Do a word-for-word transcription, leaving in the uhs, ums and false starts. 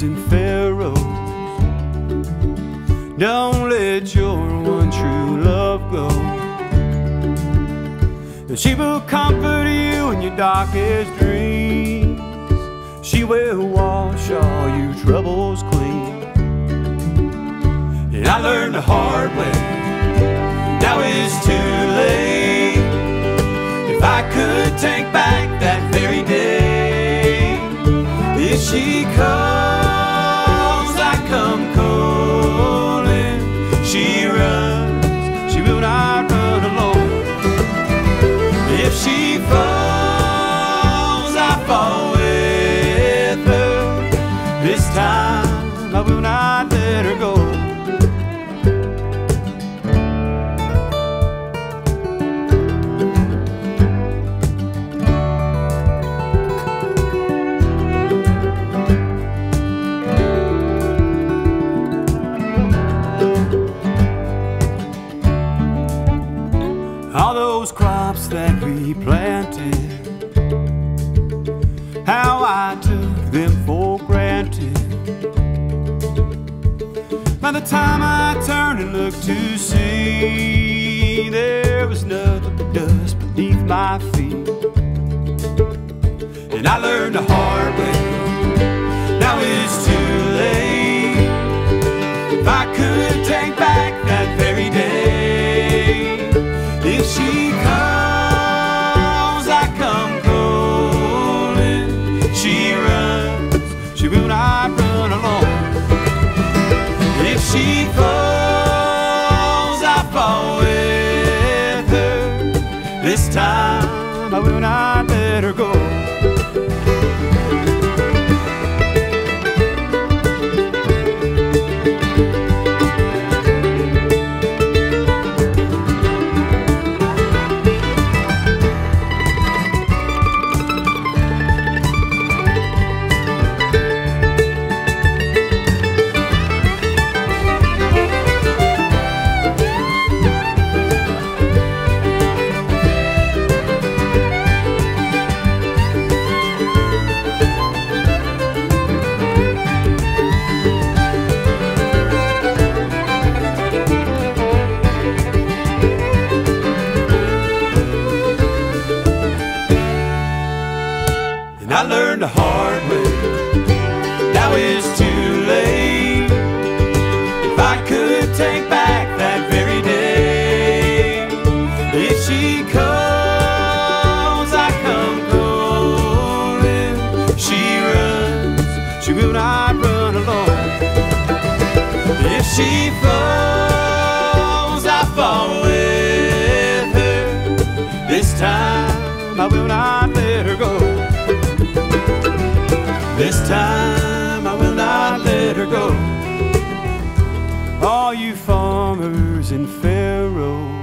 and pharaohs. Don't let your one true love go. And she will comfort you in your darkest dreams. She will wash all your troubles clean. And I learned the hard way, now it's too late. If I could take back that very day, if she calls, I come calling. She runs, she will not run alone. If she falls, I fall with her. This time I will not let her go. All those crops that we planted, how I took them for granted. By the time I turned and looked to see, there was nothing but dust beneath my feet. And I learned the hard way, now it's too late. If I could take back that very day, if she calls, I come calling. She runs, she will not run alone. If she falls, I fall with her. This time I will not let her go. I learned the hard way, now it's too late. If I could take back that very day, if she calls, I come calling. She runs, she will not run alone. If she falls, I fall with her. This time I will not let her go. This time I will not let her go. All you farmers in Pharaoh,